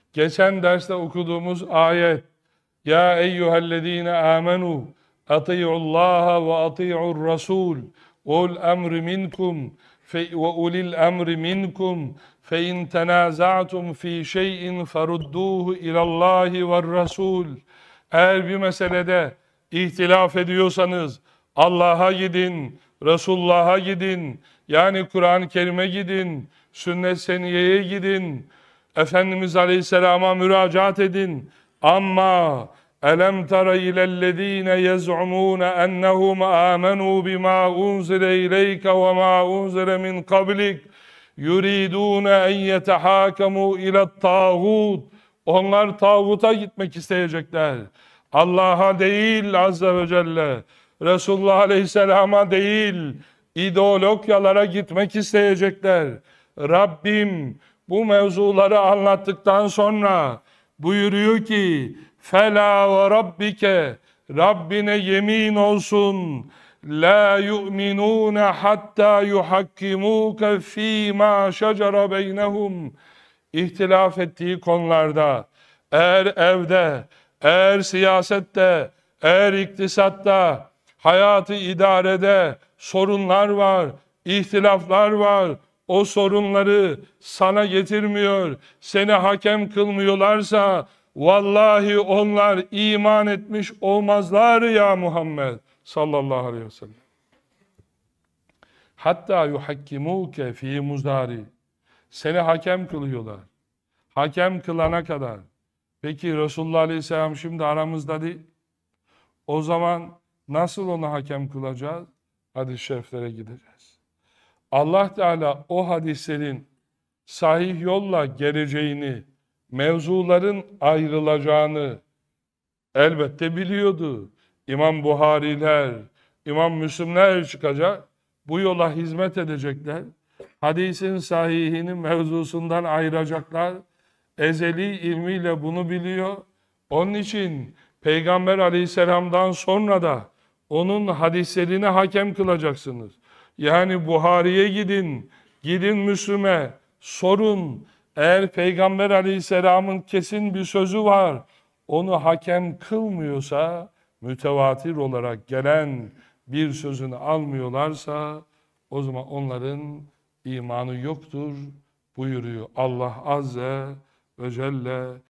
Geçen derste okuduğumuz ayet, Ya eyyühellezine amenu ati'ullaha ve ati'ur rasul ul emri minkum ve ulil emri minkum fe in tenaza'tum fi şey'in ferudduhu ilallahi ve rasul. Eğer bir meselede ihtilaf ediyorsanız Allah'a gidin, Resulullah'a gidin, yani Kur'an-ı Kerim'e gidin, sünnet-i seniyeye gidin, Efendimiz Aleyhisselam'a müracaat edin. Ama elem tara ilellezine yez'umune ennehum amenu bima unzile ileyke ve ma unzile min kablik yuridune en yetehakemu ilet tağut. Onlar tağuta gitmek isteyecekler. Allah'a değil Azze ve Celle, Resulullah Aleyhisselam'a değil, ideologyalara gitmek isteyecekler. Rabbim bu mevzuları anlattıktan sonra buyuruyor ki فَلَا وَرَبِّكَ Rabbine yemin olsun لَا يُؤْمِنُونَ حَتَّى يُحَكِّمُوكَ ف۪ي مَا شَجَرَ بَيْنَهُمْ. İhtilaf ettiği konularda, eğer evde, eğer siyasette, eğer iktisatta, hayatı idarede sorunlar var, ihtilaflar var, o sorunları sana getirmiyor, seni hakem kılmıyorlarsa, vallahi onlar iman etmiş olmazlar ya Muhammed sallallahu aleyhi ve sellem. Hatta yuhakkimuke fi muzari. Seni hakem kılıyorlar. Hakem kılana kadar. Peki Resulullah Aleyhisselam şimdi aramızda değil. O zaman nasıl onu hakem kılacağız? Hadis-i şeriflere gideceğiz. Allah Teala o hadislerin sahih yolla geleceğini, mevzuların ayrılacağını elbette biliyordu. İmam Buhariler, İmam Müslimler çıkacak, bu yola hizmet edecekler. Hadisin sahihinin mevzusundan ayıracaklar. Ezeli ilmiyle bunu biliyor. Onun için Peygamber Aleyhisselam'dan sonra da onun hadislerine hakem kılacaksınız. Yani Buhari'ye gidin, gidin Müslüme, sorun. Eğer Peygamber Aleyhisselam'ın kesin bir sözü var, onu hakem kılmıyorsa, mütevatir olarak gelen bir sözünü almıyorlarsa, o zaman onların imanı yoktur buyuruyor Allah Azze ve Celle.